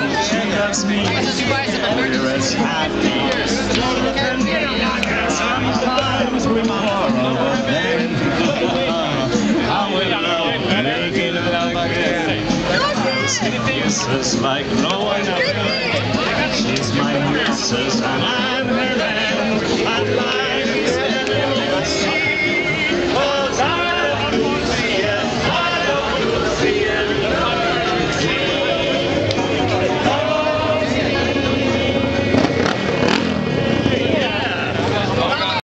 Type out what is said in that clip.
She loves me. We're as happy. Sometimes we quarrel, then how we love making love again. Kisses like no one else. She's my missus and I